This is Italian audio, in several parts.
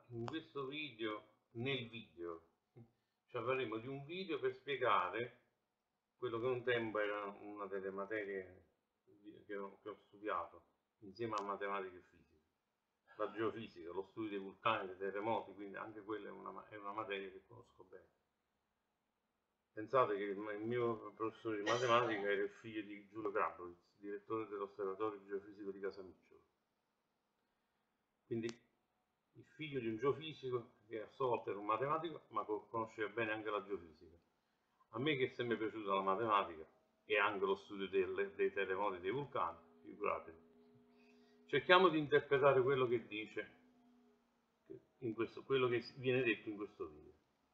in questo video, ci avvarremo di un video per spiegare quello che un tempo era una delle materie che ho studiato insieme a matematica e fisica, la geofisica, lo studio dei vulcani, dei terremoti, quindi anche quella è una materia che conosco bene. Pensate che il mio professore di matematica era il figlio di Giulio Grabowitz, direttore dell'osservatorio geofisico di Casamicciola. Quindi il figlio di un geofisico che a sua volta era un matematico, ma conosceva bene anche la geofisica. A me che è sempre piaciuta la matematica e anche lo studio dei terremoti, dei vulcani, figuratevi. Cerchiamo di interpretare quello che dice, quello che viene detto in questo video.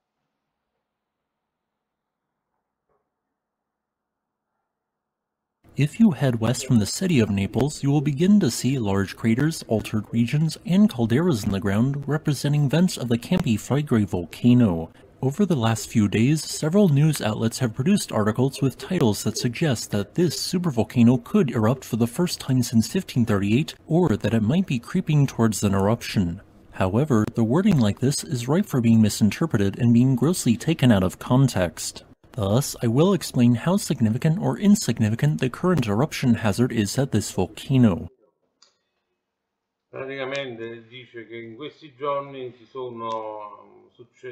If you head west from the city of Naples, you will begin to see large craters, altered regions, and calderas in the ground representing vents of the Campi Flegrei volcano. Over the last few days, several news outlets have produced articles with titles that suggest that this supervolcano could erupt for the first time since 1538, or that it might be creeping towards an eruption. However, the wording like this is ripe for being misinterpreted and being grossly taken out of context. Thus, I will explain how significant or insignificant the current eruption hazard is at this volcano. Praticamente dice che in questi giorni sono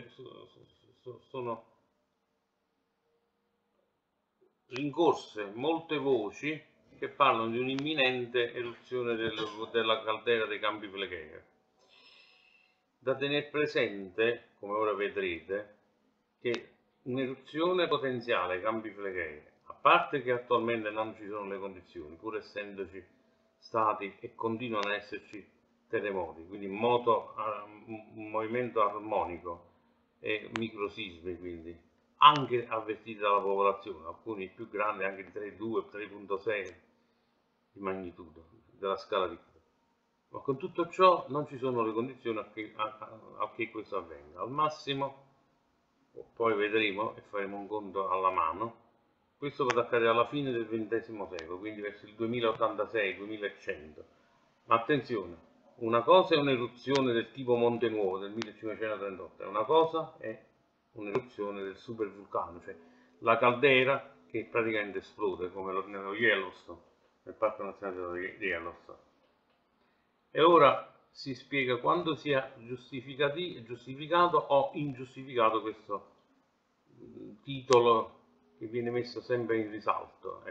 rincorse molte voci che parlano di un'imminente eruzione della caldera dei Campi Flegrei. Da tenere presente, come ora vedrete, che un'eruzione potenziale ai Campi Flegrei, a parte che attualmente non ci sono le condizioni, pur essendoci stati e continuano ad esserci terremoti, quindi un movimento armonico e microsismi, quindi anche avvertiti dalla popolazione, alcuni più grandi anche di 3,2, 3,6 di magnitudo della scala di Richter. Ma con tutto ciò non ci sono le condizioni a che questo avvenga. Al massimo, poi vedremo e faremo un conto alla mano, questo potrà accadere alla fine del XX secolo, quindi verso il 2086-2100. Ma attenzione, una cosa è un'eruzione del tipo Monte Nuovo del 1538, e una cosa è un'eruzione del supervulcano, cioè la caldera che praticamente esplode come nello Yellowstone, nel Parco Nazionale di Yellowstone. E ora si spiega quando sia giustificato o ingiustificato questo titolo che viene messo sempre in risalto.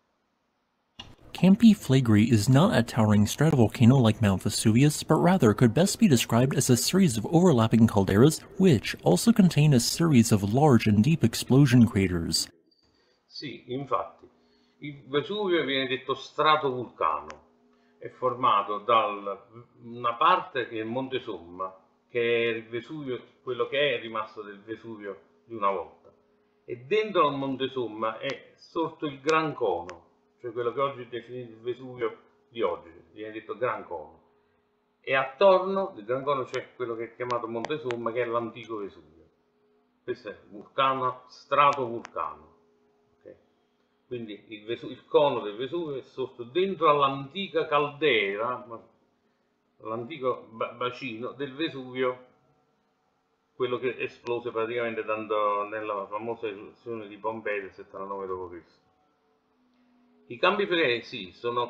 Campi Flegrei is not a towering stratovolcano like Mount Vesuvius, but rather could best be described as a series of overlapping calderas, which also contain a series of large and deep explosion craters. Sì, infatti, il Vesuvio viene detto stratovulcano. È formato da una parte che è il Monte Somma, che è il Vesuvio, quello che è rimasto del Vesuvio di una volta, e dentro al Monte Somma è sorto il Gran Cono, cioè quello che oggi è definito il Vesuvio di oggi, viene detto Gran Cono, e attorno del Gran Cono c'è quello che è chiamato Monte Somma, che è l'antico Vesuvio. Questo è vulcano, stratovulcano. Quindi il cono del Vesuvio è sorto dentro all'antica caldera, l'antico bacino del Vesuvio, quello che esplose praticamente nella famosa eruzione di Pompei del 79 d.C. I Campi Flegrei sì, sono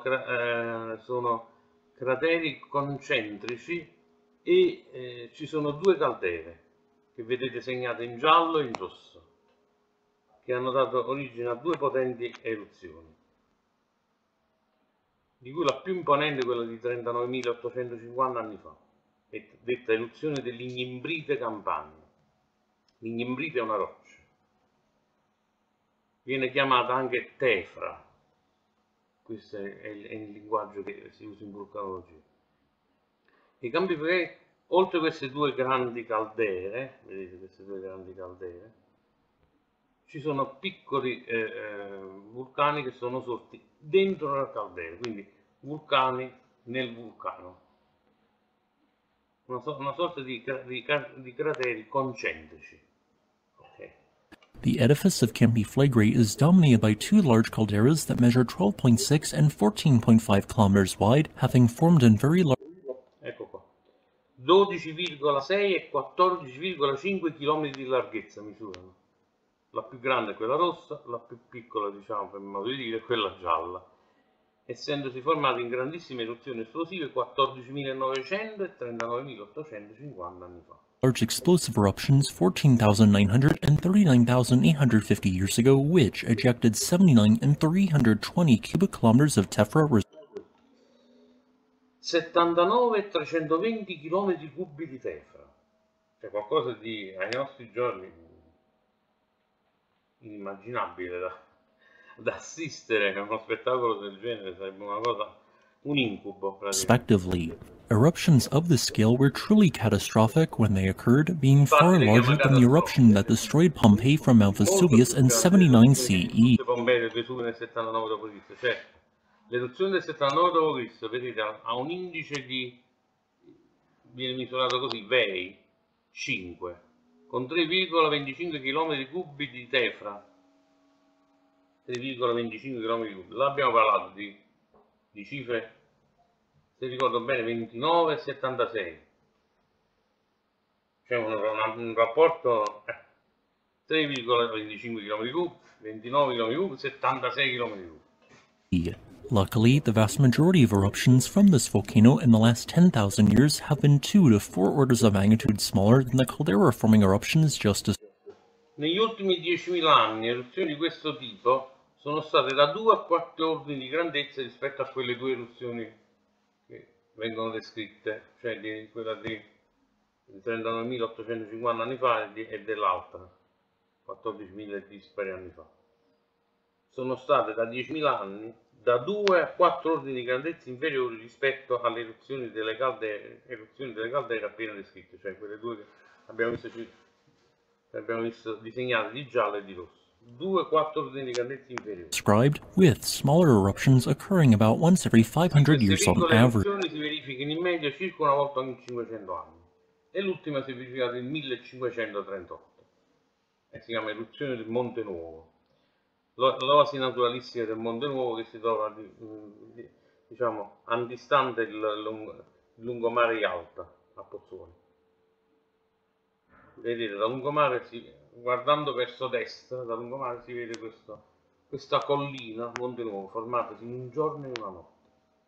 crateri concentrici e ci sono due caldere che vedete segnate in giallo e in rosso, che hanno dato origine a due potenti eruzioni, di cui la più imponente è quella di 39.850 anni fa, è detta eruzione dell'Ignimbrite Campania. L'Ignimbrite è una roccia, viene chiamata anche tefra, questo è il linguaggio che si usa in vulcanologia. I Campi Flegrei, oltre a queste due grandi caldere, vedete queste due grandi caldere, ci sono piccoli vulcani che sono sorti dentro la caldera, quindi vulcani nel vulcano, una sorta di crateri concentrici. Okay. The edifice of Campi Flegrei is dominated by two large calderas that measure 12.6 and 14.5 kilometers wide, having formed in very large... Ecco qua. 12,6 e 14,5 km di larghezza misurano. La più grande è quella rossa, la più piccola, diciamo per modo di dire, è quella gialla, essendosi formate in grandissime eruzioni esplosive 14.900 e 39.850 anni fa. Large explosive eruptions 14,900 and 39,850 years ago, which ejected 79 and 320 cubic kilometers of tephra. 79 e 320 km cubi di tephra, cioè qualcosa di ai nostri giorni inimmaginabile da assistere a uno spettacolo del genere, sarebbe una cosa, un incubo. Respectively, eruptions of this scale were truly catastrophic when they occurred, being far larger than the eruption that destroyed Pompeii from Mount Vesuvius in 79 CE. Pompei del Vesuvio nel 79 d.C. Certo, l'eruzione del 79 d.C., vedete, ha un indice di, viene misurato così, VEI 5, con 3,25 km cubi di tephra. 3,25 km cubi. Là abbiamo parlato di cifre, se ricordo bene, 29 e 76. C'è un rapporto 3,25 km cubi, 29 km cubi, 76 km cubi. Luckily, the vast majority of eruptions from this volcano in the last 10,000 years have been 2 to 4 orders of magnitude smaller than the caldera-forming eruptions just as. Negli ultimi 10.000 anni eruzioni di questo tipo sono state da 2 a 4 ordini di grandezza rispetto a quelle 2 eruzioni che vengono descritte, cioè di quella di 39.850 anni fa e dell'altra 14.000 dispari anni fa. Sono state da 10.000 anni da 2 a 4 ordini di grandezza inferiori rispetto alle eruzioni delle caldere appena descritte, cioè quelle 2 che abbiamo visto disegnate di giallo e di rosso. 2-4 ordini di grandezza inferiori. Described, with smaller eruptions occurring about once every 500 years on average. Le eruzioni si verificano in media circa una volta ogni 500 anni e l'ultima si è verificata nel 1538 e si chiama eruzione del Monte Nuovo, l'oasi naturalistica del Monte Nuovo che si trova diciamo antistante il lungomare Yalta a Pozzuoli. Vedete, da lungomare guardando verso destra, da lungomare si vede questa collina, Monte Nuovo, formatasi in un giorno e una notte.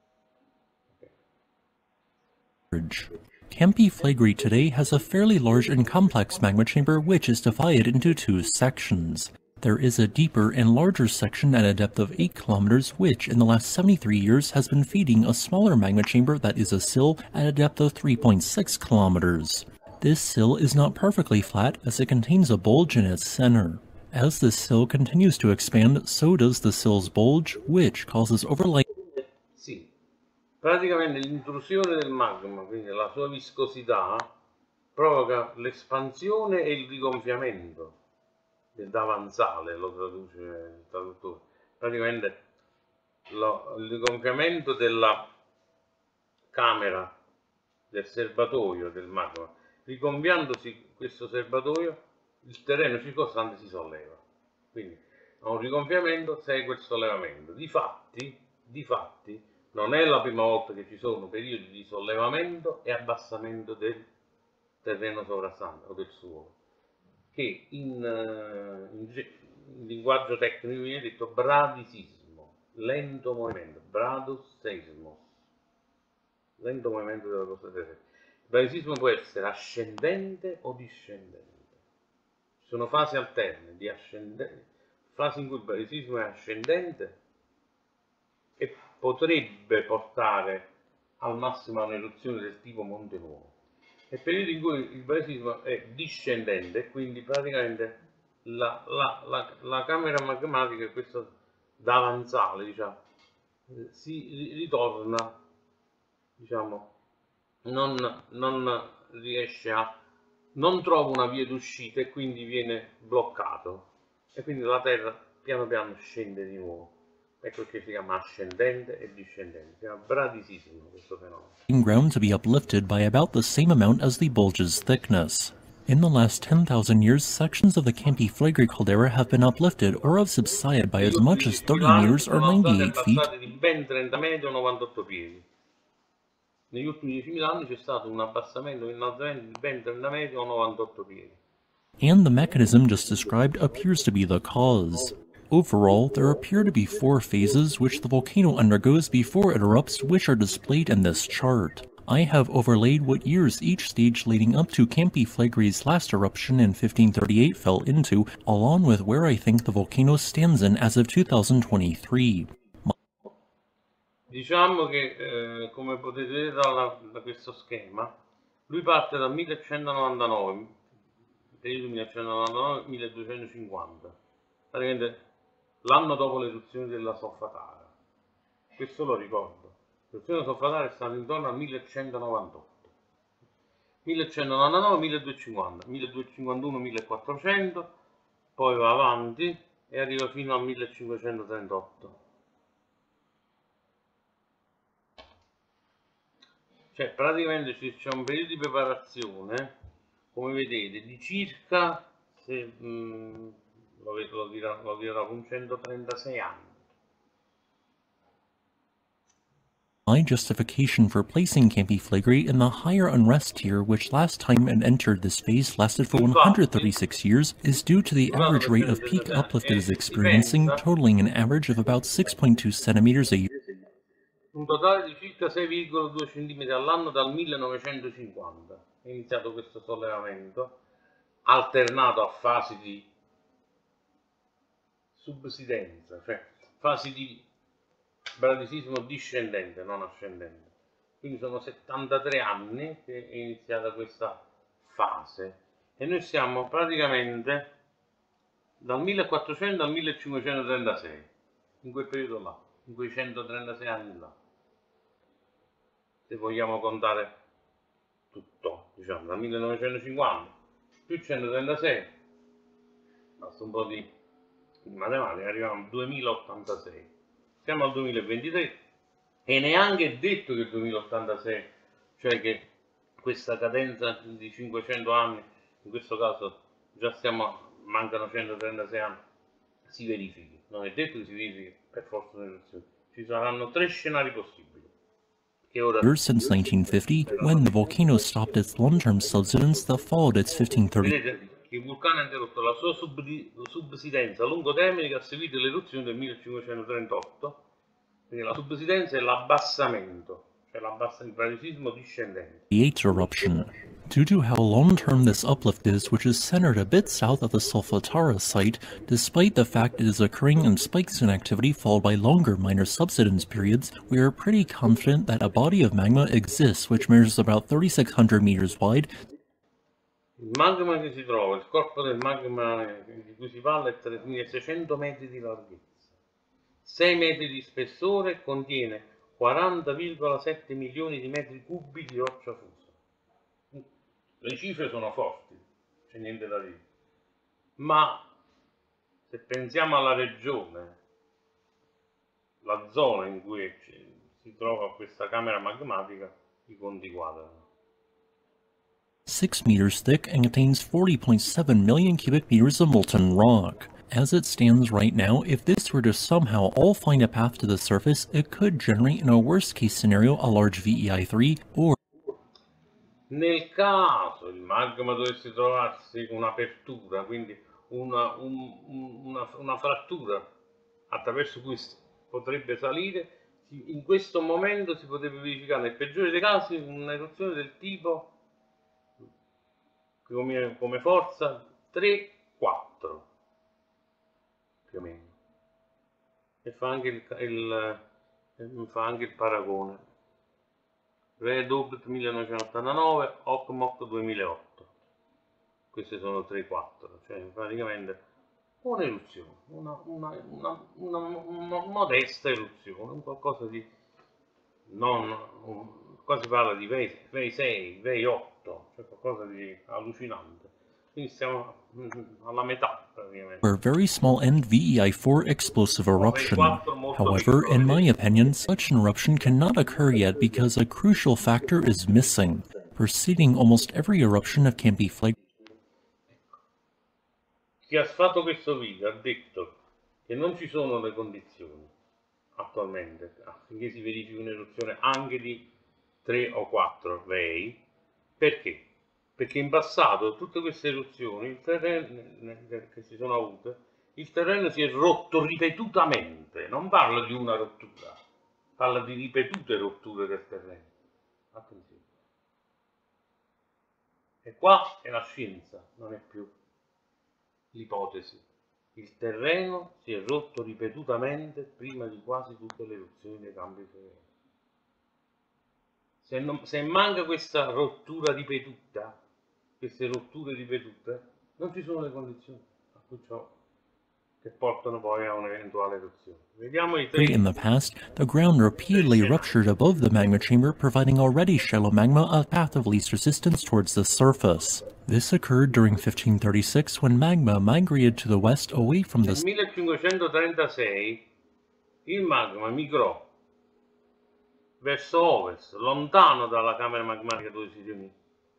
Campi Flegrei today has a fairly large and complex magma chamber which is divided into 2 sections. There is a deeper and larger section at a depth of 8 kilometers which in the last 73 years has been feeding a smaller magma chamber that is a sill at a depth of 3.6 kilometers. This sill is not perfectly flat as it contains a bulge in its center. As this sill continues to expand, so does the sill's bulge, which causes overlying. Sì, praticamente l'intrusione del magma, quindi la sua viscosità, provoca l'espansione e il rigonfiamento del davanzale, lo traduce il traduttore. Praticamente il rigonfiamento della camera del serbatoio del magma. Rigonfiandosi questo serbatoio, il terreno circostante si solleva, quindi a un rigonfiamento segue il sollevamento. Difatti non è la prima volta che ci sono periodi di sollevamento e abbassamento del terreno sovrastante o del suolo, che in linguaggio tecnico viene detto bradisismo, lento movimento, bradus seismos, lento movimento della costa terrestre. Il bradisismo può essere ascendente o discendente. Ci sono fasi alterne di ascendente, fasi in cui il bradisismo è ascendente e potrebbe portare al massimo a un'eruzione del tipo Monte Nuovo, e periodi in cui il bradisismo è discendente e quindi praticamente la camera magmatica, questo davanzale, diciamo, si ritorna, diciamo, non riesce non trova una via d'uscita e quindi viene bloccato e quindi la terra piano piano scende di nuovo. Ecco che si chiama ascendente e discendente, si chiama bradisismo questo fenomeno. Ground to be uplifted by about the same amount as the bulge's thickness. In the last 10,000 years, sections of the Campi Flegrei caldera have been uplifted or have subsided by as much as 30 meters or 98 feet. Di ben 30 metri o 98 piedi. negli ultimi 10.000 anni c'è stato un abbassamento, un innalzamento di ben 30 metri o 98 piedi. And the mechanism just described appears to be the cause. Overall, there appear to be 4 phases which the volcano undergoes before it erupts, which are displayed in this chart. I have overlaid what years each stage leading up to Campi Flegre's last eruption in 1538 fell into, along with where I think the volcano stands in as of 2023. Diciamo che, come potete vedere da questo schema, lui parte dal 1199, periodo 1199-1250, praticamente l'anno dopo l'eruzione della Soffatara. Questo lo ricordo. L'eruzione della Soffatara è stata intorno al 1198. 1199, 1250, 1251, 1400, poi va avanti e arriva fino al 1538. Cioè praticamente c'è un periodo di preparazione, come vedete, di circa, se, lo dirò con 136 anni. My justification for placing Campi Flegrei in the higher unrest tier, which last time it entered this phase lasted for 136 years, is due to the average rate of peak uplift it is experiencing, totaling an average of about 6.2 centimeters a year. Un totale di circa 6,2 cm all'anno dal 1950 è iniziato questo sollevamento, alternato a fasi di subsidenza, cioè fasi di bradisismo discendente, non ascendente. Quindi sono 73 anni che è iniziata questa fase e noi siamo praticamente dal 1400 al 1536, in quel periodo là, in quei 136 anni là, se vogliamo contare tutto, diciamo, dal 1950 più 136, basta un po' di matematica, arriviamo al 2086. Siamo al 2023 e neanche è detto che il 2086, cioè che questa cadenza di 500 anni, in questo caso già mancano 136 anni, si verifichi. Non è detto che si verifichi per forza un'eruzione. Ci saranno 3 scenari possibili. Since 1950, when the volcano stopped its long-term subsidence that followed its 1530. Vedete, il vulcano ha interrotto la sua subsidenza a lungo termine che ha seguito l'eruzione del 1538, quindi la subsidenza è l'abbassamento, cioè il bradisismo discendente. The 8th eruption. Due to how long-term this uplift is, which is centered a bit south of the Solfatara site, despite the fact it is occurring in spikes in activity followed by longer minor subsidence periods, we are pretty confident that a body of magma exists which measures about 3,600 meters wide. Il magma che si trova, il corpo del magma di cui si parla è 3.600 metri di larghezza, 6 metri di spessore e contiene 40,7 milioni di metri cubi di roccia fusa. Le cifre sono forti, c'è niente da dire, ma se pensiamo alla regione, la zona in cui si trova questa camera magmatica, i conti quadrano. 6 meters thick and contains 40.7 million cubic meters of molten rock. As it stands right now, if this were to somehow all find a path to the surface, it could generate in a worst case scenario a large VEI3 or nel caso il magma dovesse trovarsi con un'apertura, quindi una frattura attraverso cui potrebbe salire, in questo momento si potrebbe verificare nel peggiore dei casi un'eruzione del tipo come forza 3-4 più o meno, e fa anche il paragone. Redobt 1989, Okmok 2008. Queste sono 3-4, cioè praticamente un'eruzione, una modesta eruzione, un qualcosa di qua si parla di VEI 6, VEI 8, cioè qualcosa di allucinante. Quindi siamo alla metà praticamente. a very small end VEI4 explosive eruption. However, in my opinion, such an eruption cannot occur yet because a crucial factor is missing. Preceding almost every eruption of Campi Flegrei. Chi ha fatto questo video ha detto che non ci sono le condizioni attualmente affinché si verifichi un'eruzione anche di 3 o 4 rei. Perché? Perché in passato tutte queste eruzioni, il terreno che si sono avute, il terreno si è rotto ripetutamente, non parlo di una rottura, parla di ripetute rotture del terreno. Attenzione. E qua è la scienza, non è più l'ipotesi. Il terreno si è rotto ripetutamente prima di quasi tutte le eruzioni dei campi flegrei. Se manca questa rottura ripetuta, queste rotture ripetute, non ci sono le condizioni a cui ciò che portano poi a un'eventuale eruzione. Vediamo i tre. In the past, the ground repeatedly ruptured above the magma chamber, providing already shallow magma a path of least resistance towards the surface. This occurred during 1536 when magma migrated to the west away from the... Nel 1536 il magma migrò verso ovest, lontano dalla camera magmatica dove si riunì,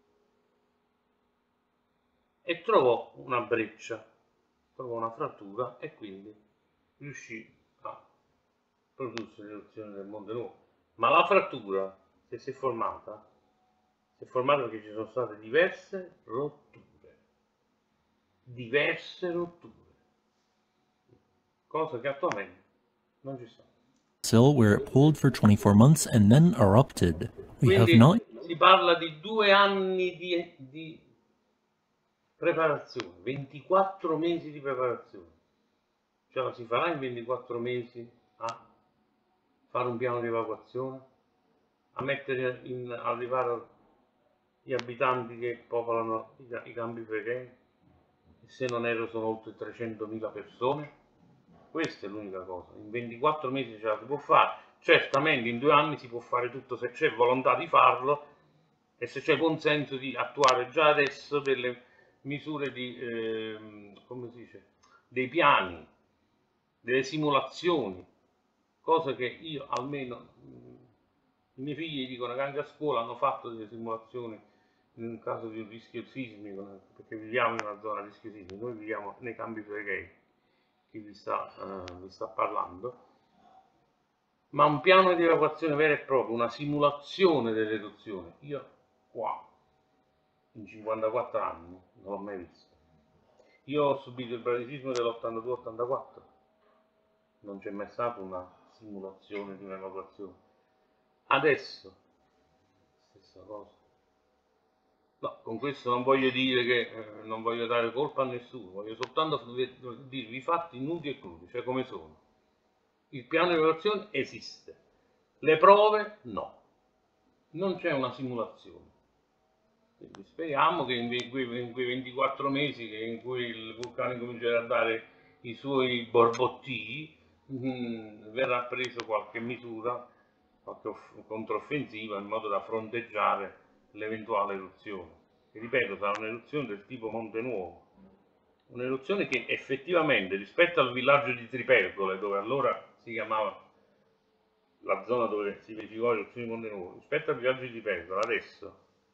e trovò una breccia, trovò una frattura e quindi riuscì a prodursi l'eruzione del Monte Nuovo. Ma la frattura, se si è formata perché ci sono state diverse rotture, cosa che attualmente non ci sta. Sill, where it pulled for 24 months and then erupted. We have not... Si parla di 2 anni di preparazione, 24 mesi di preparazione. Ce la si farà in 24 mesi a fare un piano di evacuazione, a mettere in arrivare gli abitanti che popolano i campi flegrei, se non erro sono oltre 300.000 persone. Questa è l'unica cosa, in 24 mesi ce la si può fare. Certamente in 2 anni si può fare tutto se c'è volontà di farlo e se c'è consenso di attuare già adesso delle misure di, come si dice, dei piani, delle simulazioni, cosa che io almeno, i miei figli dicono che anche a scuola hanno fatto delle simulazioni in caso di un rischio sismico, perché viviamo in una zona a rischio sismico, noi viviamo nei campi flegrei, chi vi sta parlando, ma un piano di evacuazione vero e proprio, una simulazione dell'eruzione, io qua in 54 anni non l'ho mai visto. Io ho subito il bradisismo dell'82-84, non c'è mai stata una simulazione di un'evacuazione. Adesso stessa cosa. No, con questo non voglio dire che non voglio dare colpa a nessuno, voglio soltanto dirvi i fatti nudi e crudi, cioè come sono. Il piano di evacuazione esiste, le prove no, non c'è una simulazione. Quindi speriamo che in quei 24 mesi in cui il vulcano comincerà a dare i suoi borbottii, verrà preso qualche misura, qualche controffensiva in modo da fronteggiare l'eventuale eruzione. E ripeto, sarà un'eruzione del tipo Monte Nuovo, un'eruzione che effettivamente rispetto al villaggio di Tripergole, dove allora si chiamava la zona dove si verificò l'eruzione di Monte Nuovo, rispetto al villaggio di Tripergole adesso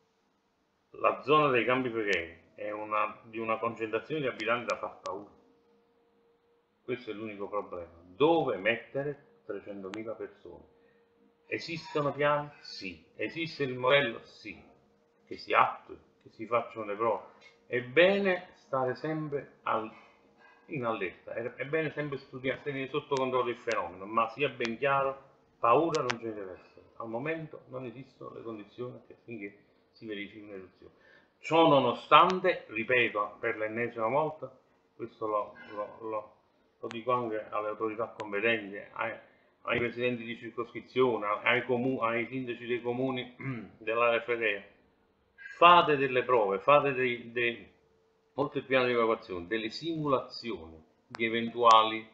la zona dei campi flegrei è di una concentrazione di abitanti da far paura. Questo è l'unico problema. Dove mettere 300.000 persone? Esistono piani? Sì. Esiste il modello? Sì. Che si attui, che si facciano le prove. È bene stare sempre in allerta, è bene sempre studiare, tenere sotto controllo il fenomeno, ma sia ben chiaro, paura non ce ne deve essere. Al momento non esistono le condizioni affinché si verifichi un'eruzione. Ciò nonostante, ripeto per l'ennesima volta, questo lo dico anche alle autorità competenti, ai presidenti di circoscrizione, ai sindaci dei comuni dell'area flegrea, fate delle prove, fate oltre il piano di evacuazione, delle simulazioni di eventuali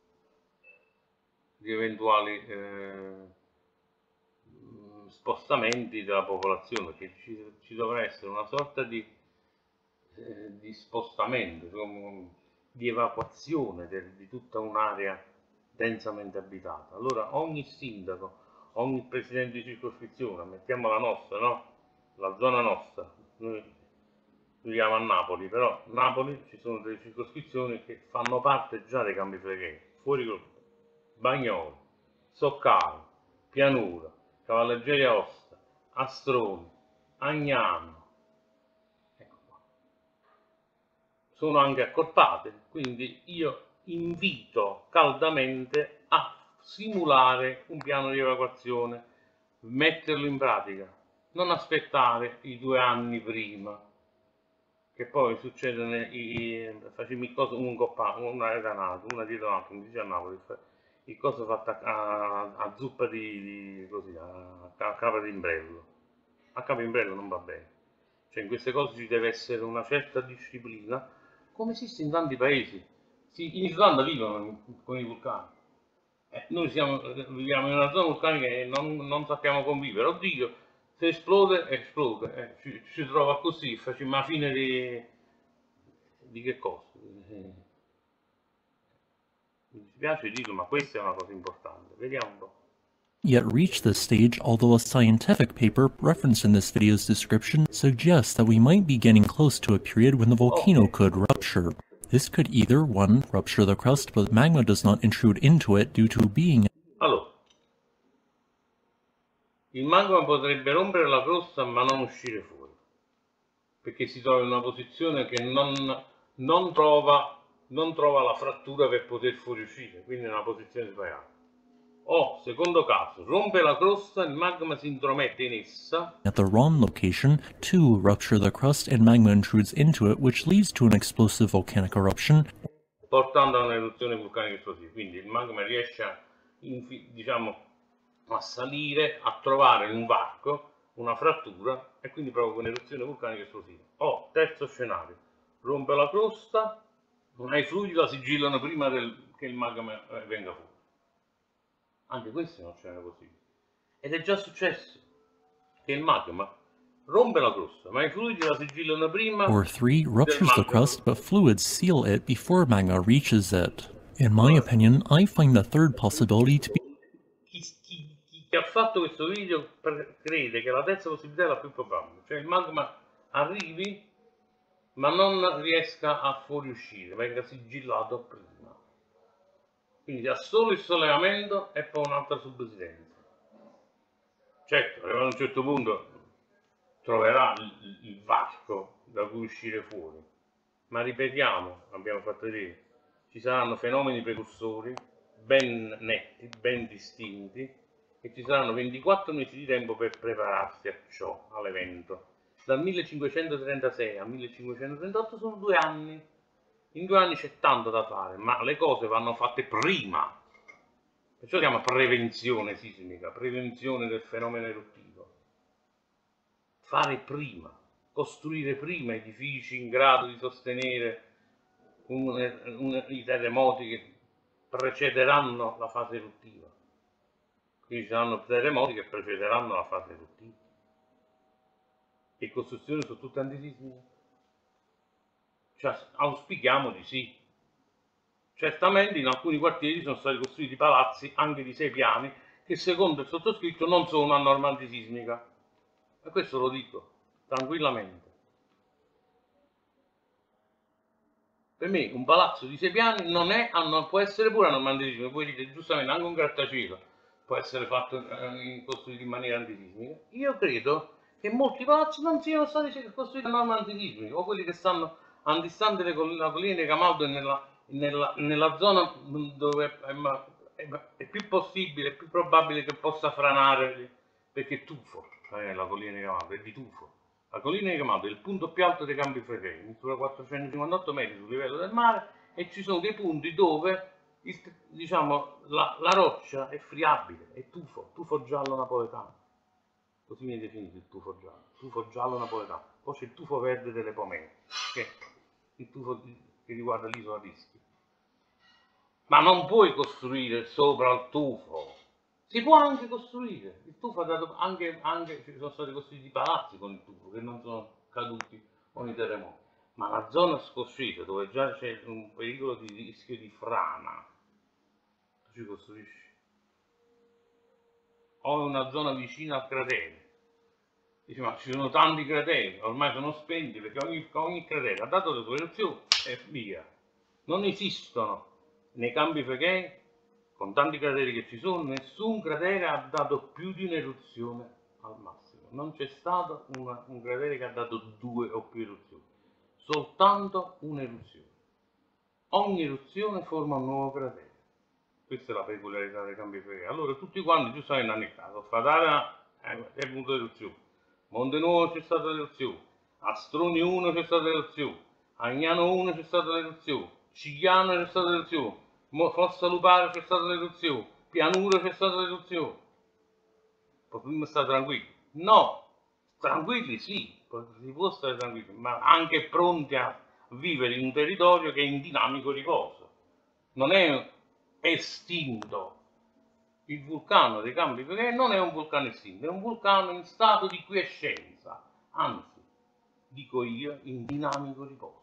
spostamenti della popolazione, che ci dovrà essere una sorta di spostamento, di evacuazione di tutta un'area densamente abitata. Allora ogni sindaco, ogni presidente di circoscrizione, mettiamo la nostra, no? La zona nostra, noi viviamo a Napoli, però a Napoli ci sono delle circoscrizioni che fanno parte già dei campi flegrei, fuori gruppo, Bagnoli, Soccaro, Pianura, Cavalleggeri Aosta, Astroni, Agnano, ecco qua, sono anche accorpate, quindi io invito caldamente a simulare un piano di evacuazione, metterlo in pratica, non aspettare i 2 anni prima, che poi succedono facciamo il coso, una era nato, una dietro l'altra, come dice a Napoli, il coso fatto a zuppa così, a capa d'imbrello. A capa d'imbrello non va bene. Cioè in queste cose ci deve essere una certa disciplina, come esiste in tanti paesi. In Islanda vivono con i vulcani. Noi viviamo in una zona vulcanica e non sappiamo convivere. Oddio, se esplode, esplode. Ci trova così, facciamo la fine di che cosa? Mi dispiace dirlo, ma questa è una cosa importante. Vediamo un po'. Yet reached this stage, although a scientific paper referenced in this video's description suggests that we might be getting close to a period when the volcano could rupture. This could either, 1, rupture the crust but magma does not intrude into it due to being... Allora, il magma potrebbe rompere la crosta ma non uscire fuori, perché si trova in una posizione che non trova la frattura per poter fuoriuscire, quindi è una posizione sbagliata. O, secondo caso, rompe la crosta, il magma si intromette in essa. At the wrong location, 2, rupture the crust and magma intrudes into it, which leads to an explosive volcanic eruption. Portando a un'eruzione vulcanica esplosiva. Quindi il magma riesce a salire, a trovare in un varco una frattura e quindi provoca un'eruzione vulcanica esplosiva. O, terzo scenario, rompe la crosta, ma i fluidi la sigillano prima che il magma venga fuori. Anche questo è uno scenario possibile. Ed è già successo che il magma rompe la crosta, ma i fluidi la sigillano prima. Or 3, ruptures the crust but fluids seal it before magma reaches it. In my opinion, I find the third possibility to be... Chi ha fatto questo video crede che la terza possibilità è la più probabile, cioè il magma arrivi ma non riesca a fuoriuscire, venga sigillato prima. Quindi ha solo il sollevamento e poi un'altra subsidenza. Certo, a un certo punto troverà il varco da cui uscire fuori, ma ripetiamo, abbiamo fatto vedere, ci saranno fenomeni precursori ben netti, ben distinti, e ci saranno 24 mesi di tempo per prepararsi a ciò, all'evento. Dal 1536 al 1538 sono 2 anni. In 2 anni c'è tanto da fare, ma le cose vanno fatte prima. Perciò si chiama prevenzione sismica, prevenzione del fenomeno eruttivo. Fare prima, costruire prima edifici in grado di sostenere i terremoti che precederanno la fase eruttiva. Quindi ci saranno terremoti che precederanno la fase eruttiva. Le costruzioni sono tutte antisismiche? Cioè, auspichiamo di sì. Certamente in alcuni quartieri sono stati costruiti palazzi anche di 6 piani che secondo il sottoscritto non sono a norma antisismica. E questo lo dico tranquillamente. Per me un palazzo di 6 piani non può essere pure a norma antisismica. Voi dite giustamente anche un grattacielo può essere fatto costruito in maniera antisismica. Io credo che molti palazzi non siano stati costruiti a norma antisismica, o quelli che stanno antistante la collina di Camaldo nella zona dove è più possibile, è più probabile che possa franare, perché è tufo, la collina di Camaldo è di tufo. La collina di Camaldo è il punto più alto dei Campi Flegrei, misura 458 metri sul livello del mare, e ci sono dei punti dove la roccia è friabile, è tufo giallo napoletano. Così viene definito il tufo giallo napoletano. Poi c'è il tufo verde delle Pomee, che è il tufo che riguarda l'isola di Ischia. Ma non puoi costruire sopra il tufo. Si può anche costruire. Il tufo ha dato anche ci sono stati costruiti palazzi con il tufo che non sono caduti con i terremoti. Ma la zona scoscesa, dove già c'è un pericolo di rischio di frana, ci costruisci. O una zona vicina al cratere. Dice, ma ci sono tanti crateri, ormai sono spenti perché ogni cratere ha dato le sue eruzioni e via. Non esistono nei Campi Flegrei, con tanti crateri che ci sono, nessun cratere ha dato più di un'eruzione al massimo. non c'è stato un cratere che ha dato 2 o più eruzioni, soltanto un'eruzione. Ogni eruzione forma un nuovo cratere. Questa è la peculiarità dei campi flegrei. Allora tutti quanti giustamente hanno il caso, Sfatara è venuto l'eruzione, Monte Nuovo c'è stata l'eruzione, a Stroni 1 c'è stata l'eruzione, a Agnano 1 c'è stata l'eruzione, Cigliano c'è stata l'eruzione, Fossa Lupare c'è stata l'eruzione, Pianura c'è stata l'eruzione. Potremmo stare tranquilli? No, tranquilli sì, si può stare tranquilli, ma anche pronti a vivere in un territorio che è in dinamico riposo. Non è estinto. Il vulcano dei Campi Flegrei non è un vulcano estinto, è un vulcano in stato di quiescenza, anzi, dico io, in dinamico riposo.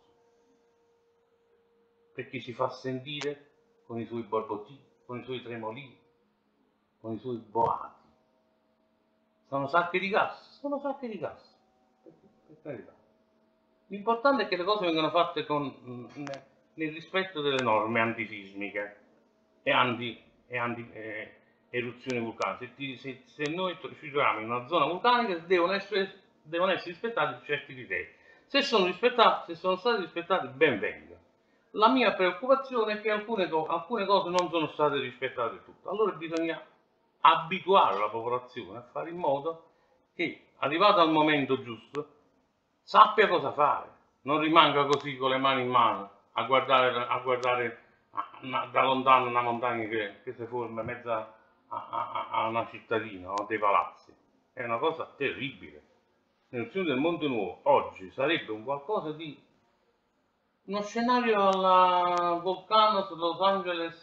Perché si fa sentire con i suoi borbotti, con i suoi tremolii, con i suoi boati. Sono sacche di gas, sono sacche di gas, per carità. L'importante è che le cose vengano fatte nel rispetto delle norme antisismiche e anti eruzioni vulcaniche. Se noi ci troviamo in una zona vulcanica devono essere rispettati certi criteri. Se sono stati rispettati, ben venga. La mia preoccupazione è che alcune cose non sono state rispettate tutte. Allora bisogna abituare la popolazione a fare in modo che, arrivato al momento giusto, sappia cosa fare, non rimanga così con le mani in mano a guardare da lontano una montagna che si forma in mezzo a una cittadina o dei palazzi. È una cosa terribile. L'eruzione del Monte Nuovo oggi sarebbe un qualcosa di uno scenario alla Volcano Los Angeles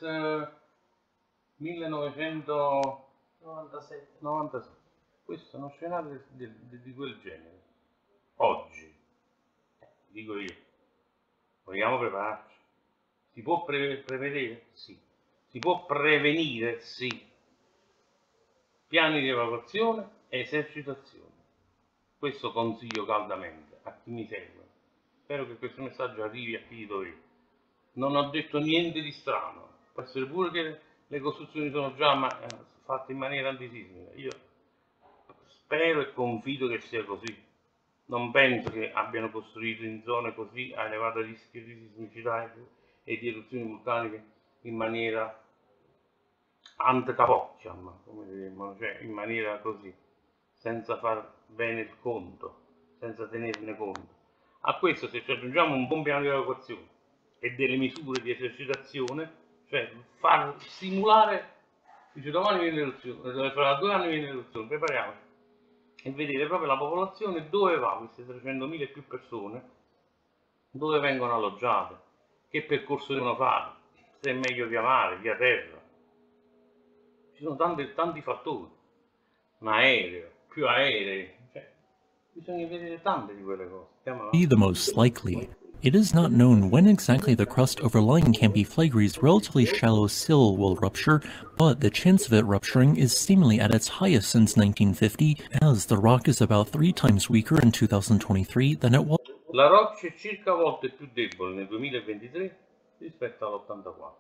1997. Questo è uno scenario di quel genere. Oggi, dico io, vogliamo prepararci. Si può prevedere? Sì. Si può prevenire? Sì. Piani di evacuazione e esercitazione. Questo consiglio caldamente a chi mi segue. Spero che questo messaggio arrivi a chi di dovere. Non ho detto niente di strano. Può essere pure che le costruzioni sono già fatte in maniera antisismica. Io spero e confido che sia così. Non penso che abbiano costruito in zone così a elevato rischio di sismicità e di eruzioni vulcaniche in maniera antecapoccia, come diremmo, cioè in maniera così, senza far bene il conto, senza tenerne conto. A questo, se ci aggiungiamo un buon piano di evacuazione e delle misure di esercitazione, cioè far simulare, dice domani viene l'eruzione, fra 2 anni viene l'eruzione, prepariamoci, e vedere proprio la popolazione dove va, queste 300.000 e più persone, dove vengono alloggiate, che percorso devono fare, se è meglio via mare, via terra. Ci sono tanti fattori, un aereo, più aerei, cioè, bisogna vedere tante di quelle cose. Be the most likely. It is not known when exactly the crust overlying Campi Flegrei's relatively shallow sill will rupture, but the chance of it rupturing is seemingly at its highest since 1950, as the rock is about 3 times weaker in 2023 than it was. La roccia è circa volte più debole nel 2023 rispetto all'84.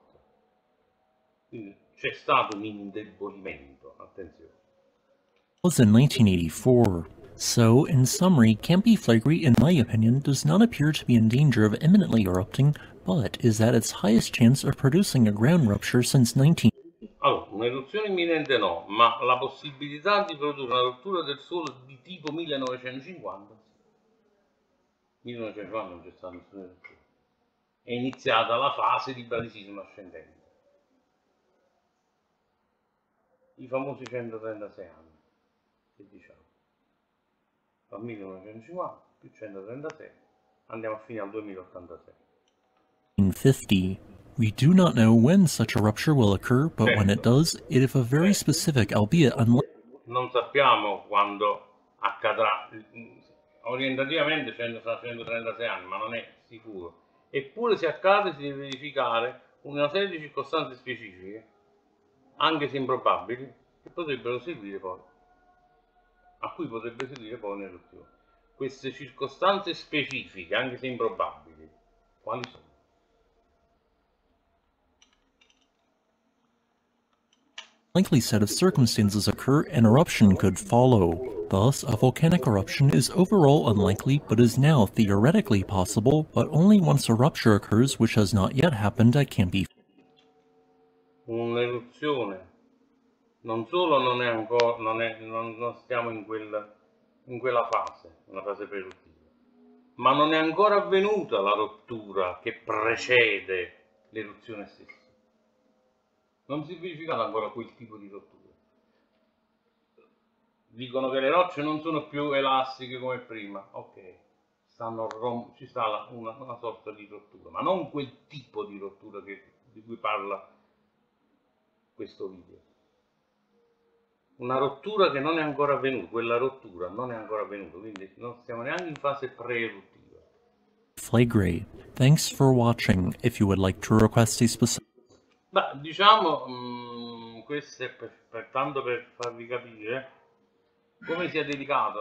Quindi c'è stato un indebolimento, attenzione. Was in 1984. So, in summary, Campi Flegrei, in my opinion, does not appear to be in danger of imminently erupting, but is at its highest chance of producing a ground rupture since 19... Allora, un'eruzione imminente no, ma la possibilità di produrre una rottura del suolo di tipo 1950, 1950 non c'è stata nessuna eruzione. È iniziata la fase di bradisismo ascendente. I famosi 136 anni, che diciamo. Dal 1950 più 136, andiamo a fine al 2086. 1950. We do not know when such a rupture will occur, but when it does, it is a very specific, albeit unlikely. Non sappiamo quando accadrà, orientativamente fra 136 anni, ma non è sicuro. Eppure se accade si deve verificare una serie di circostanze specifiche, anche se improbabili, che potrebbero seguire poi, a cui potrebbe seguire poi un'eruzione. Queste circostanze specifiche, anche se improbabili, quali sono? likely set of circumstances occur, an eruption could follow. Thus, a volcanic eruption is overall unlikely, but is now theoretically possible, but only once a rupture occurs, which has not yet happened at Campi. Un'eruzione non solo non è ancora, non stiamo in quella fase, una fase pre-eruttiva, ma non è ancora avvenuta la rottura che precede l'eruzione stessa. Non si è verificato ancora quel tipo di rottura. Dicono che le rocce non sono più elastiche come prima, ok, ci sta una sorta di rottura, ma non quel tipo di rottura di cui parla questo video. Una rottura che non è ancora avvenuta, quella rottura non è ancora avvenuta, quindi non siamo neanche in fase pre-eruttiva. Flagrate. Thanks for watching. If you would like to request a specific... Beh, diciamo, questo è tanto per farvi capire come sia delicata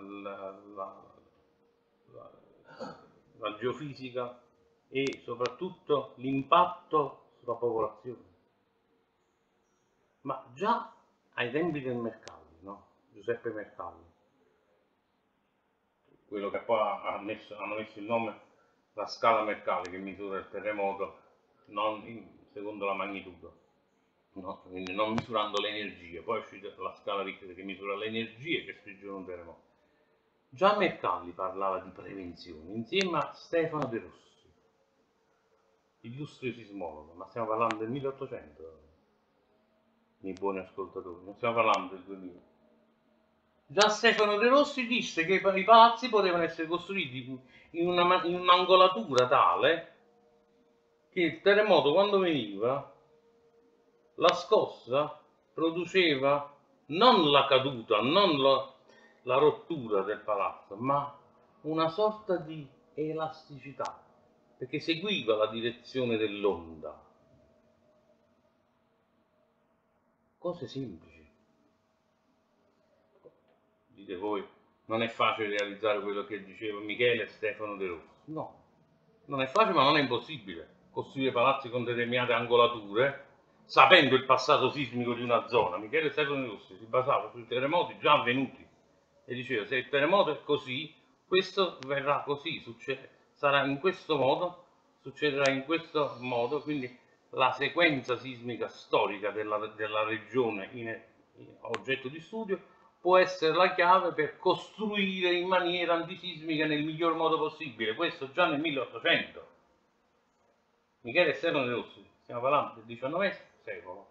la geofisica e soprattutto l'impatto sulla popolazione. Ma già ai tempi del Mercalli, no? Giuseppe Mercalli, quello che poi hanno messo il nome la scala Mercalli, che misura il terremoto secondo la magnitudo, no? Quindi non misurando le energie. Poi è uscita la scala Richter che misura le energie che sprigionano un terremoto. Già Mercalli parlava di prevenzione insieme a Stefano De Rossi, illustre sismologo, ma stiamo parlando del 1800, miei buoni ascoltatori, non stiamo parlando del 2000. Già Stefano De Rossi disse che i palazzi potevano essere costruiti in un'angolatura tale che il terremoto, quando veniva, la scossa produceva non la caduta, non la rottura del palazzo, ma una sorta di elasticità, perché seguiva la direzione dell'onda. Cose semplici. Dite voi, non è facile realizzare quello che diceva Michele e Stefano De Rossi. No, non è facile, ma non è impossibile costruire palazzi con determinate angolature, sapendo il passato sismico di una zona. Michele e Stefano De Rossi si basava sui terremoti già avvenuti e diceva: se il terremoto è così, questo verrà così, sarà in questo modo, succederà in questo modo. Quindi la sequenza sismica storica della regione in oggetto di studio può essere la chiave per costruire in maniera antisismica nel miglior modo possibile. Questo già nel 1800. Michele e Stefano De Rossi, stiamo parlando del XIX secolo.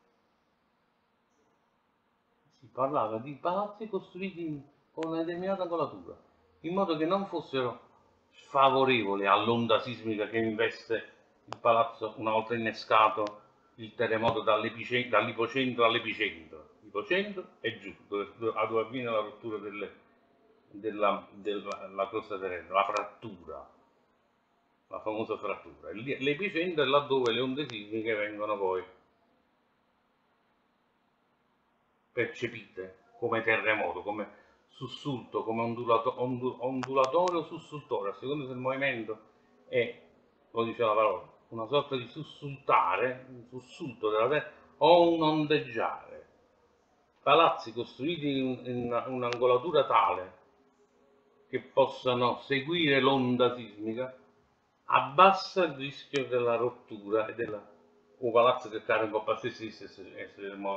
Si parlava di palazzi costruiti con una determinata angolatura, in modo che non fossero favorevoli all'onda sismica che investe il palazzo una volta innescato il terremoto dall'ipocentro all'epicentro. L'ipocentro è giù, dove avviene la rottura della crosta terrestre, la frattura, la famosa frattura. L'epicentro è laddove le onde sismiche vengono poi percepite come terremoto, come sussulto, come ondulatorio o sussultorio, a seconda se il movimento è, lo dice la parola, una sorta di sussultare, un sussulto della terra o un ondeggiare. Palazzi costruiti in un'angolatura tale che possano seguire l'onda sismica abbassa il rischio della rottura e un palazzo che cade un po' a se stesso e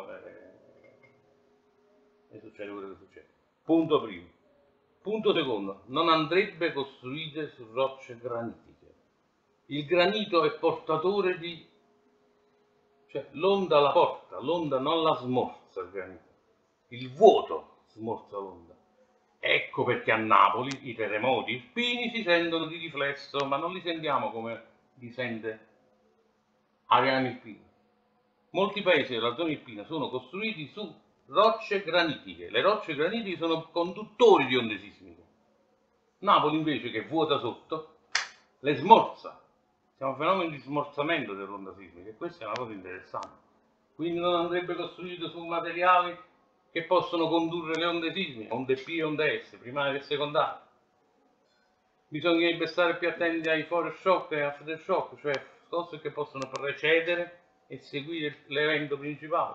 succede quello che succede. Punto primo. Punto secondo, non andrebbe costruite su rocce granitiche. Il granito è portatore cioè l'onda la porta, l'onda non la smorza il granito. Il vuoto smorza l'onda. Ecco perché a Napoli i terremoti irpini si sentono di riflesso, ma non li sentiamo come li sente Ariano Irpino. Molti paesi della zona irpina sono costruiti su rocce granitiche. Le rocce granitiche sono conduttori di onde sismiche. Napoli invece, che vuota sotto, le smorza. Siamo a un fenomeno di smorzamento dell'onda sismica e questa è una cosa interessante. Quindi non andrebbe costruito su materiali che possono condurre le onde sismiche, onde P e onde S, primarie e secondarie. Bisognerebbe stare più attenti ai foreshock e aftershock, cioè cose che possono precedere e seguire l'evento principale.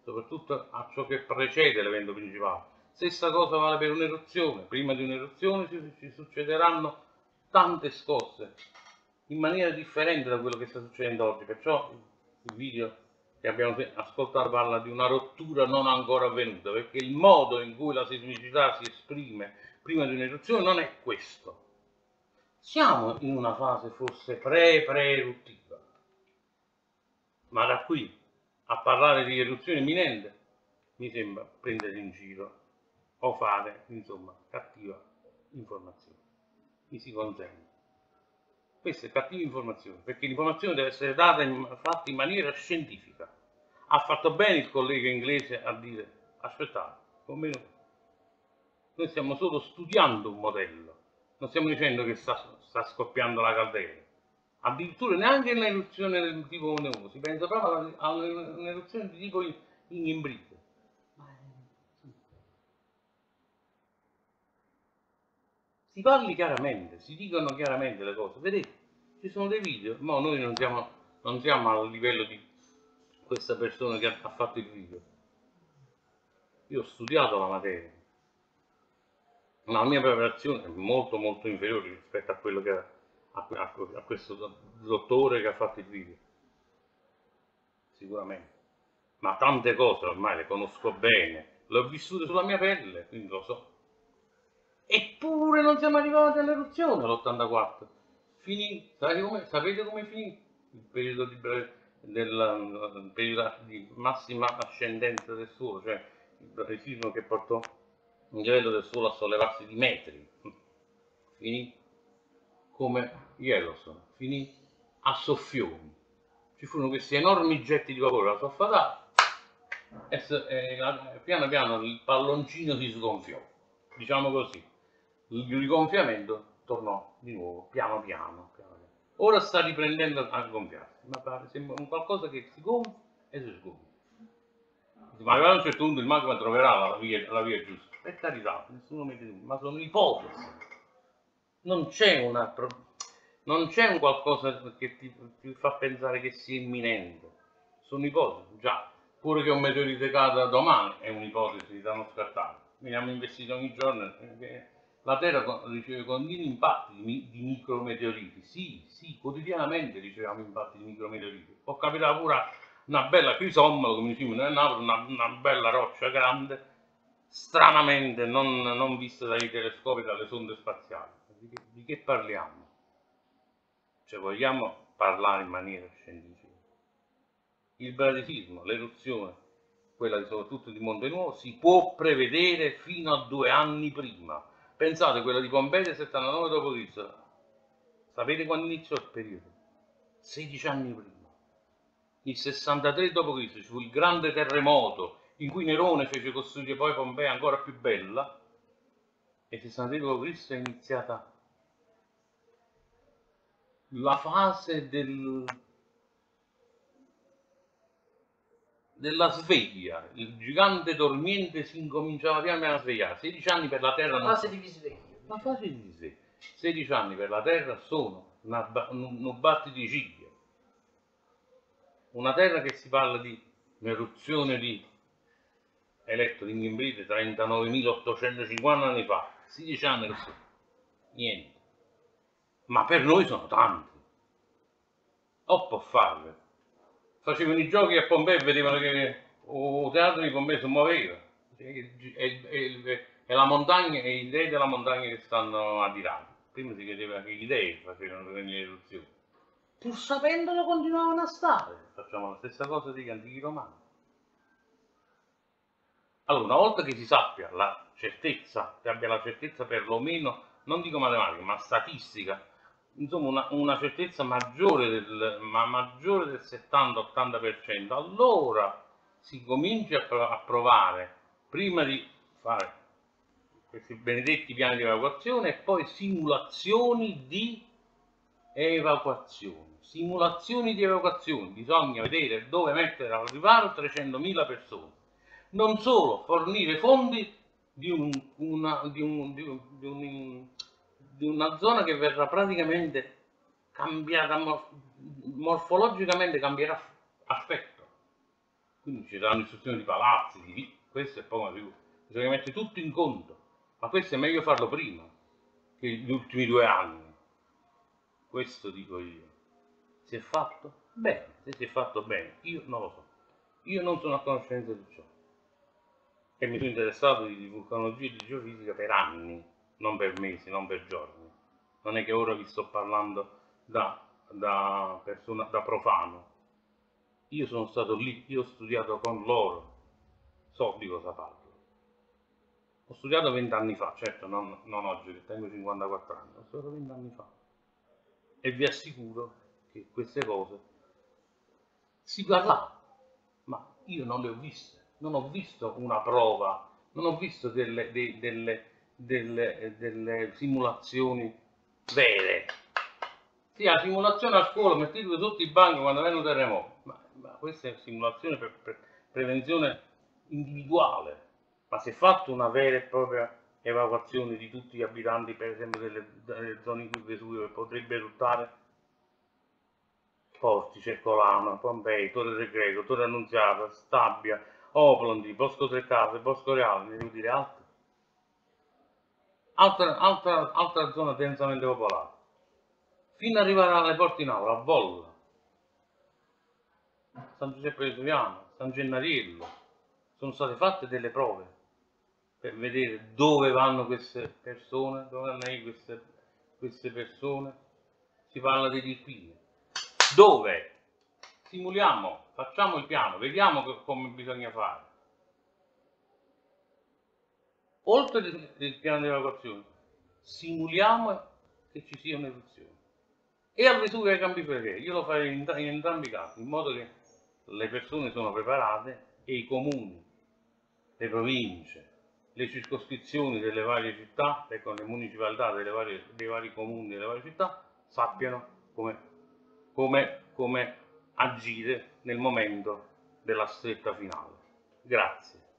soprattutto a ciò che precede l'evento principale. Stessa cosa vale per un'eruzione. Prima di un'eruzione ci succederanno tante scosse in maniera differente da quello che sta succedendo oggi. Perciò il video che abbiamo ascoltato parla di una rottura non ancora avvenuta, perché il modo in cui la sismicità si esprime prima di un'eruzione non è questo. Siamo in una fase forse pre-eruttiva, ma da qui a parlare di eruzione imminente mi sembra prendere in giro o fare, insomma, cattiva informazione. Mi si consente. Questa è cattiva informazione, perché l'informazione deve essere fatta in maniera scientifica. Ha fatto bene il collega inglese a dire: aspettate, come noi stiamo solo studiando un modello, non stiamo dicendo che sta scoppiando la caldera. Addirittura neanche nell'eruzione del tipo One, si pensa proprio all'eruzione di tipo Inghimbrite. Si parli chiaramente, si dicono chiaramente le cose. Vedete, ci sono dei video, ma noi non siamo al livello di questa persona che ha fatto il video. Io ho studiato la materia, ma la mia preparazione è molto molto inferiore rispetto a quello che a questo dottore che ha fatto il video. Sicuramente. Ma tante cose ormai le conosco bene, le ho vissute sulla mia pelle, quindi lo so. Eppure non siamo arrivati all'eruzione l'84. Finì, sapete come finì? Il periodo di massima ascendenza del suolo, cioè il bradisismo che portò il livello del suolo a sollevarsi di metri. Finì come Yellowstone, finì a soffioni. Ci furono questi enormi getti di vapore alla soffatata e piano piano il palloncino si sgonfiò, diciamo così. Il rigonfiamento tornò di nuovo piano piano. Ora sta riprendendo a gonfiarsi, ma pare sembra un qualcosa che si gonfia e si sgonfia. Ma a un certo punto il magma troverà la via giusta. Per carità, nessuno mette nulla, ma sono ipotesi. Non c'è un qualcosa che ti fa pensare che sia imminente. Sono ipotesi, già. Pure che un meteorite cada domani è un'ipotesi da non scartare. Veniamo investiti ogni giorno. La Terra riceve continui impatti di micrometeoriti. Sì, quotidianamente riceviamo impatti di micrometeoriti. Può capitare pure una bella crisomala, come diciamo nel Napoli, una bella roccia grande, stranamente non vista dai telescopi e dalle sonde spaziali. Di che parliamo? Cioè, vogliamo parlare in maniera scientifica? Il bradisismo, l'eruzione, quella soprattutto di Monte Nuovo, si può prevedere fino a 2 anni prima. Pensate, quella di Pompei del 79 d.C. Sapete quando iniziò il periodo? 16 anni prima. Il 63 d.C. ci fu il grande terremoto in cui Nerone fece costruire poi Pompei ancora più bella, e il 63 d.C. è iniziata la fase della sveglia. Il gigante dormiente si incominciava piano piano a svegliare. 16 anni per la Terra. La fase di risveglio. La fase di risveglio. 16 anni per la Terra sono un battito di ciglia. Una Terra che si parla di un'eruzione di Eletto di Inghimbrite 39.850 anni fa. 16 anni che sono. Niente. Ma per noi sono tanti. O può farlo. Facevano i giochi a Pompei e vedevano che il teatro di Pompei si muoveva. È la montagna, è i dei della montagna che stanno adirati. Prima si credeva che gli dei facevano le eruzioni. Pur sapendolo continuavano a stare. Facciamo la stessa cosa degli antichi romani. Allora, una volta che si sappia la certezza, che abbia la certezza perlomeno, non dico matematica, ma statistica, insomma una certezza maggiore del 70-80%, allora si comincia a provare, prima di fare questi benedetti piani di evacuazione, e poi simulazioni di evacuazione. Bisogna vedere dove mettere al riparo 300.000 persone. Non solo, fornire fondi di una zona che verrà praticamente cambiata, morfologicamente cambierà aspetto. quindi ci saranno istruzioni di palazzi, questo è poi una figura. Bisogna mettere tutto in conto, ma questo è meglio farlo prima che gli ultimi 2 anni. Questo dico io. Si è fatto? Bene, se si è fatto bene, io non lo so. Io non sono a conoscenza di ciò. E mi sono interessato di vulcanologia e di geofisica per anni, non per mesi, non per giorni. Non è che ora vi sto parlando da persona, da profano. Io sono stato lì, io ho studiato con loro, so di cosa parlo. Ho studiato 20 anni fa, certo non oggi che tengo 54 anni, ho studiato 20 anni fa. E vi assicuro che queste cose si parlava, ma io non le ho viste, non ho visto una prova, non ho visto delle simulazioni vere. Sì, la simulazione a scuola, mettetevi sotto i banchi quando viene un terremoto, ma questa è simulazione per prevenzione individuale, ma si è fatto una vera e propria evacuazione di tutti gli abitanti, per esempio delle zone in cui Vesuvio potrebbe eruttare? Portice, Colano, Pompei, Torre del Greco, Torre Annunziata, Stabia, Oplandi, Bosco Tre Case, Bosco Reale, ne devo dire altro? Altra zona densamente popolata, fino ad arrivare alle porte in aula, a Volla, San Giuseppe di Suiano, San Gennariello. Sono state fatte delle prove per vedere dove vanno queste persone, dove vanno queste persone. Si parla degli irpini. Dove? Simuliamo, facciamo il piano, vediamo come bisogna fare. Oltre il piano di evacuazione, simuliamo che ci sia un'eruzione. E a Vesuvio e ai Campi Flegrei, io lo farei in entrambi i casi, in modo che le persone sono preparate e i comuni, le province, le circoscrizioni delle varie città, ecco, le municipalità dei vari comuni delle varie città, sappiano come agire nel momento della stretta finale. Grazie.